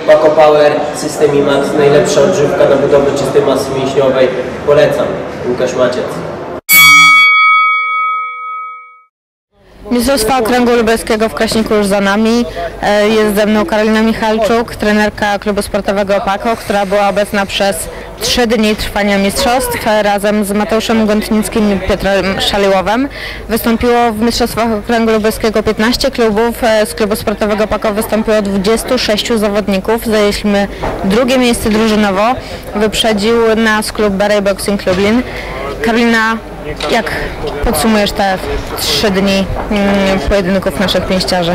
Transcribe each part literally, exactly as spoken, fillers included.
Paco Power, System IMAX, najlepsza odżywka na budowę czystej masy mięśniowej. Polecam. Łukasz Maciec. Mistrzostwa Okręgu Lubelskiego w Kraśniku już za nami. Jest ze mną Karolina Michalczuk, trenerka klubu sportowego Paco, która była obecna przez trzy dni trwania mistrzostw. Razem z Mateuszem Gątnickim i Piotrem Szaliłowem wystąpiło w Mistrzostwach Okręgu Lubelskiego piętnaście klubów. Z klubu sportowego Paco wystąpiło dwudziestu sześciu zawodników. Zajęliśmy drugie miejsce drużynowo. Wyprzedził nas klub Beret Boxing Lublin. Karolina, jak podsumujesz te trzy dni mm, pojedynków naszych pięściarzy?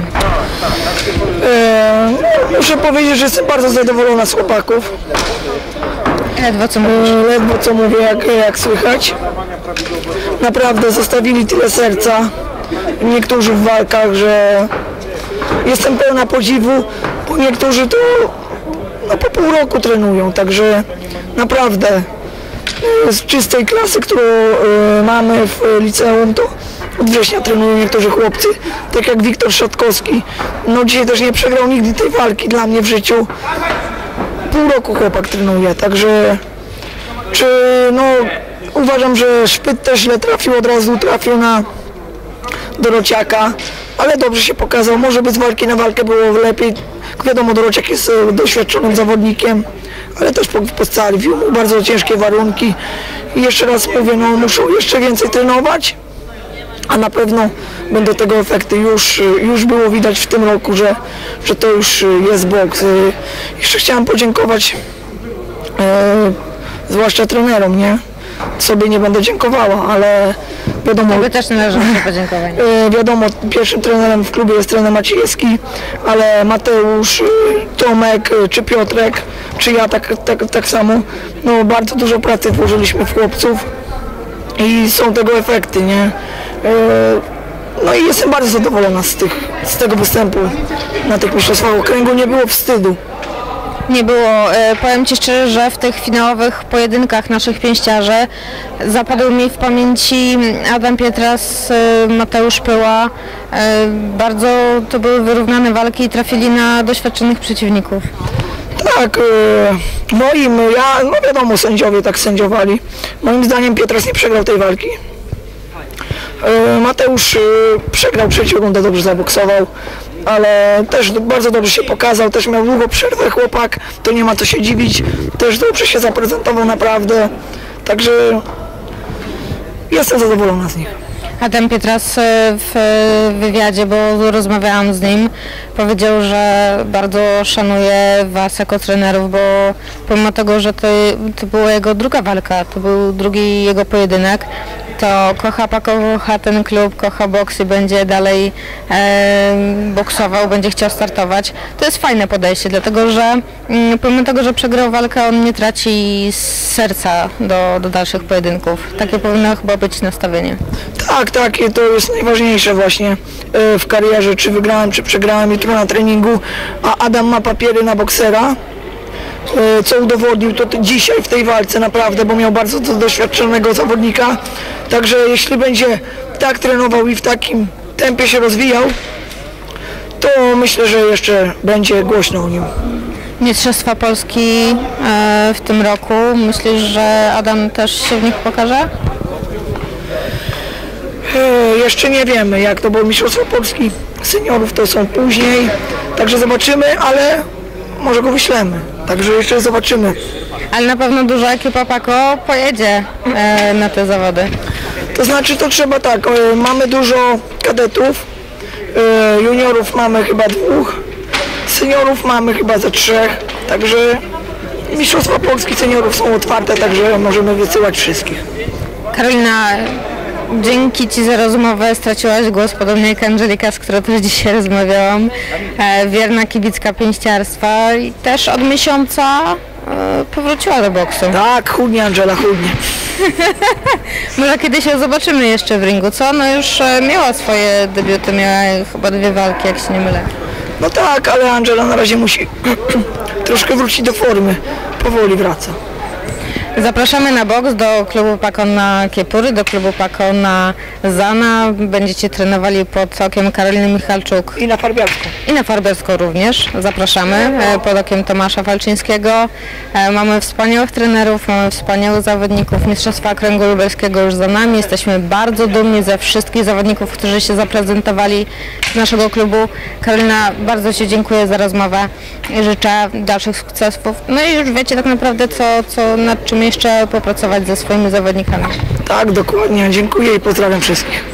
E, muszę powiedzieć, że jestem bardzo zadowolona z chłopaków. Ledwo co mówisz? E, ledwo co mówię, jak, jak słychać. Naprawdę zostawili tyle serca, niektórzy w walkach, że jestem pełna podziwu, bo niektórzy to no, po pół roku trenują, także naprawdę z czystej klasy, którą y, mamy w liceum, to od września trenują niektórzy chłopcy, tak jak Wiktor Szatkowski. No dzisiaj też nie przegrał nigdy tej walki dla mnie w życiu. Pół roku chłopak trenuje, także czy no uważam, że Szpyt też źle trafił, od razu trafił na Dorociaka, ale dobrze się pokazał, może by z walki na walkę było lepiej. Wiadomo, Dorociak jest doświadczonym zawodnikiem, ale też postawił mu bardzo ciężkie warunki i jeszcze raz mówię, no muszą jeszcze więcej trenować, a na pewno będą tego efekty. Już, już było widać w tym roku, że, że to już jest boks. Jeszcze chciałem podziękować e, zwłaszcza trenerom, nie? Sobie nie będę dziękowała, ale wiadomo... Tobie też należy się podziękować. E, wiadomo, pierwszym trenerem w klubie jest trener Maciejewski, ale Mateusz, Tomek, czy Piotrek, czy ja tak, tak, tak samo, no bardzo dużo pracy włożyliśmy w chłopców i są tego efekty, nie? E, no i jestem bardzo zadowolona z, tych, z tego występu na tych mistrzostwach okręgu, nie było wstydu. Nie było. Powiem Ci szczerze, że w tych finałowych pojedynkach naszych pięściarzy zapadł mi w pamięci Adam Pietras, Mateusz Pyła. Bardzo to były wyrównane walki i trafili na doświadczonych przeciwników. Tak, moim, ja, no wiadomo, sędziowie tak sędziowali. Moim zdaniem Pietras nie przegrał tej walki. Mateusz przegrał trzecią rundę, dobrze zaboksował, ale też bardzo dobrze się pokazał, też miał długo przerwę chłopak, to nie ma co się dziwić, też dobrze się zaprezentował naprawdę, także jestem zadowolona z nich. Adam Pietras w wywiadzie, bo rozmawiałam z nim, powiedział, że bardzo szanuje Was jako trenerów, bo pomimo tego, że to, to była jego druga walka, to był drugi jego pojedynek, to kocha Paco, kocha ten klub, kocha boks i będzie dalej e, boksował, będzie chciał startować. To jest fajne podejście, dlatego że mm, pomimo tego, że przegrał walkę, on nie traci serca do, do dalszych pojedynków. Takie powinno chyba być nastawienie. Tak, tak, to jest najważniejsze właśnie w karierze, czy wygrałem, czy przegrałem, jutro na treningu, a Adam ma papiery na boksera, co udowodnił to dzisiaj w tej walce naprawdę, bo miał bardzo doświadczonego zawodnika, także jeśli będzie tak trenował i w takim tempie się rozwijał, to myślę, że jeszcze będzie głośno o nim. Mistrzostwa Polski w tym roku, myślisz, że Adam też się w nich pokaże? Jeszcze nie wiemy jak to, bo Mistrzostwa Polski seniorów to są później, także zobaczymy, ale może go wyślemy, także jeszcze zobaczymy. Ale na pewno duża ekipa Paco pojedzie e, na te zawody. To znaczy to trzeba tak, e, mamy dużo kadetów, e, juniorów mamy chyba dwóch, seniorów mamy chyba ze trzech, także Mistrzostwa Polski seniorów są otwarte, także możemy wysyłać wszystkich. Karolina, dzięki Ci za rozmowę, straciłaś głos, podobnie jak Angelika, z którą też dzisiaj rozmawiałam. E, wierna kibicka pięściarstwa i też od miesiąca e, powróciła do boksu. Tak, chudnie Angela, chudnie. Może kiedyś ją zobaczymy jeszcze w ringu, co? No już e, miała swoje debiuty, miała chyba dwie walki, jak się nie mylę. No tak, ale Angela na razie musi troszkę wrócić do formy, powoli wraca. Zapraszamy na boks do klubu Pakona Kiepury, do klubu Pakona Zana. Będziecie trenowali pod okiem Karoliny Michalczuk I na Farbiarską. i na Farberską również. Zapraszamy e, pod okiem Tomasza Falczyńskiego. E, Mamy wspaniałych trenerów, mamy wspaniałych zawodników. Mistrzostwa Okręgu Lubelskiego już za nami. Jesteśmy bardzo dumni ze wszystkich zawodników, którzy się zaprezentowali z naszego klubu. Karolina, bardzo Ci dziękuję za rozmowę i życzę dalszych sukcesów. No i już wiecie tak naprawdę, co, co, nad czym jeszcze popracować ze swoimi zawodnikami. Tak, dokładnie. Dziękuję i pozdrawiam wszystkich.